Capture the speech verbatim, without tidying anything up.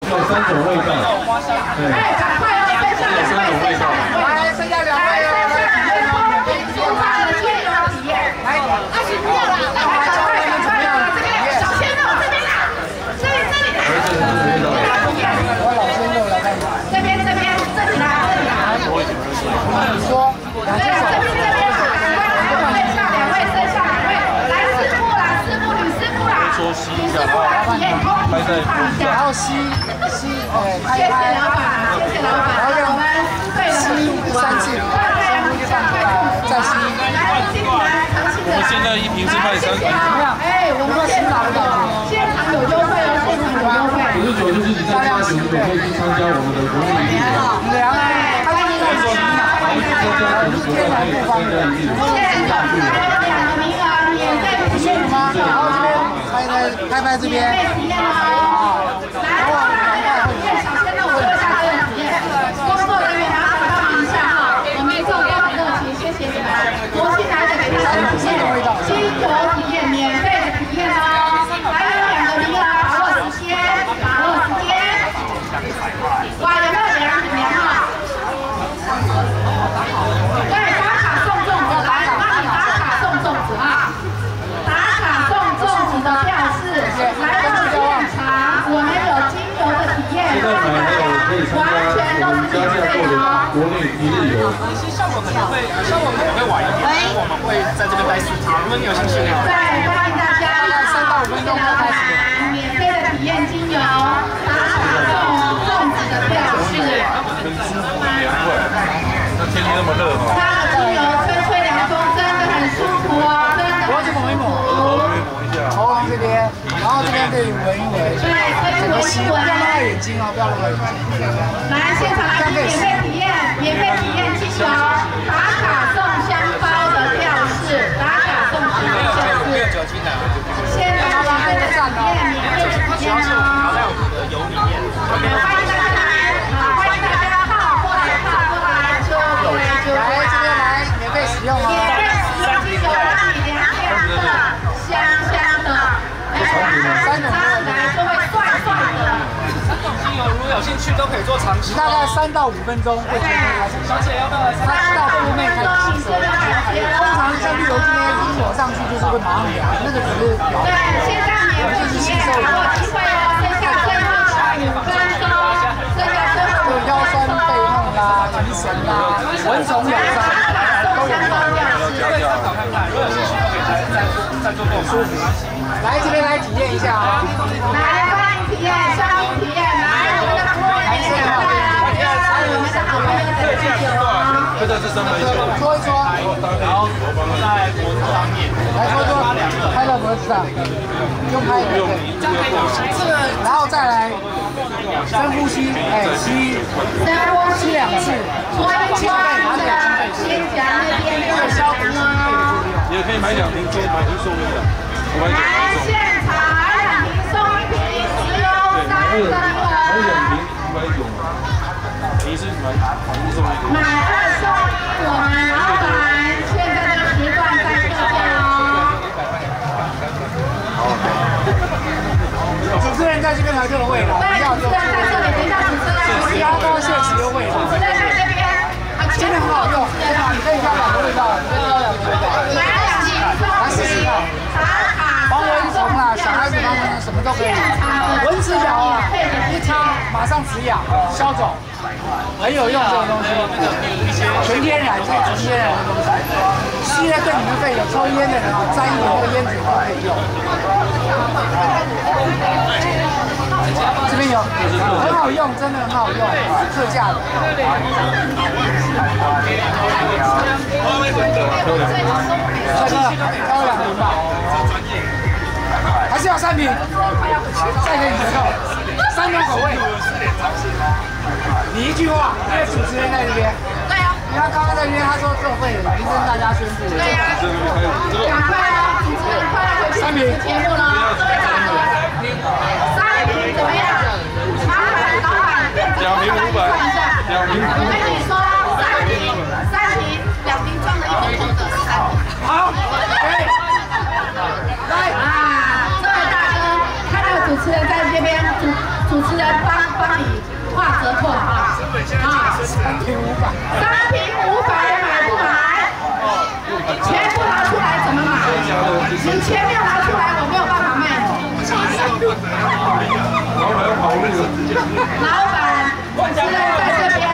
有三种味道。对， 哎，赶快哦，剩下两位，剩下两位，来，剩下两位哦，来体验哦，免费出发的精油体验，来，二十不要了，来，赶快赶快哦，这边小鲜肉这边啦，这里这里来，我老鲜肉来看看，这边这边这里来这里来，你说，对，这边这边啦，赶快来，剩下两位，剩下两位，来师傅啦，师傅女师傅啦，女师傅来体验，空气试唱一下，然后吸吸，哎，谢谢老板，谢谢老板，然后我们对的吸三次，对，再吸，来，进来，诚信的，我们现在一瓶是卖三十， 哎，我们现场的现场有优惠哦，现场有优惠，九十九就是你在八九十九可以去参加我们的活动礼物，凉哎，欢迎来参加，欢迎大家，天然不方便，现场还有两个名额，免费体验吗？然后这边拍拍拍拍这边，免费体验哦，来，我们来体验小鲜肉，我做下这个体验，工作人员麻烦帮忙一下哈，我们做非常热情，谢谢你们，国庆来的给大家体验，精油体验，免费的体验哦，还有两个名额，把握时间，把握时间，哇，有没有凉凉啊？对，打卡送粽子，来帮你打卡送粽子啊！打卡送粽子的票是来到现场，我们有精油的体验，让大家完全都是免费的哦。 国内一日游， 其实效果可能会效果可能会晚一点，我们会在这边待四天，如果你有兴趣的话。 对，欢迎大家三到五分钟开始，免费的体验精油，打卡送粽子的票是。 那天气那么热哦。 它的精油吹吹凉风真的很舒服哦，真的很舒服。 喉咙这边，然后这边可以闻一闻， 对，可以闻一闻。 不要弄到眼睛哦，不要弄到眼睛。 来，现场来免费体验，免费体验精油，打卡送香包的票是，打卡送香包的票是。现场来免费体验，免费的体验哦。欢迎大家来，好，欢迎大家靠过来，靠过来，就来就来。 来这边来，免费使用哦。 免费使用精油，让你凉凉的，香香的，哎，擦起来就会帅帅的。 三种精油如果有兴趣都可以做尝试， 大概三到五分钟会全面开始。 小姐要不要来？ 三到五分钟开始吸收。通常像绿油精那些一抹上去就是会马上凉，那个只是表对，现在免费体验，把握机会哦，剩下最后十五分钟，剩下最后有腰酸背痛啦、提神啦、蚊虫咬伤都有。 如果有兴趣可以来再做再做更舒服。 来这边来体验一下啊！ 来，欢迎体验，欢迎体验，来，我们的服务人员过来，还有我们的好朋友的啤酒啊。 这个是三百九， 搓一搓， 然后在脖子上面， 来搓搓，拍到脖子上，用拍的，然后再来深呼吸，哎，吸， 深呼吸两次，搓一搓你的肩胛那边就会消毒哦。 也可以买两瓶，可以买一送一的。 来，现场买两瓶送一瓶，只有三个名额。 买两瓶一百九，你是买一送一。 买二送一，我们老板现在的时段在特价哦。 主持人在这边来特惠了， 对，主持人在这里，等一下主持人我们牙膏限时优惠了， 主持人在这边， 真的很好用，你可以挑两个味道，你可以挑两个味道， 买两瓶送一瓶，打卡防蚊虫啦，小孩子防蚊虫什么都可以，蚊子咬啊，一擦马上止痒消肿，很有用这个东西，全天然，这是纯天然的东西，吸了对你们肺有抽烟的人啊，沾一点那个烟嘴都可以用。这边有，很好用，真的很好用，特价的。帅哥，挑两瓶吧，还是要三瓶，再给你折扣，三种口味。你一句话，因为主持人在这边。 对啊。 因为他刚刚在这边，他说作废了，已经跟大家宣布。 对啊。赶快啊！主持人快要回去主持节目了，各位大哥。三瓶怎么样？麻烦老板店长老板算一下。我跟你说，三瓶，三瓶，两瓶装了一桶桶的是三瓶。 好，可以。来啊，这位大哥，看到主持人在这边，主主持人帮帮你画折扣啊！啊， 三瓶五百， 三瓶五百，买不买？钱不拿出来怎么买？你钱没有拿出来，我没有办法卖你。 老板要跑路了。 老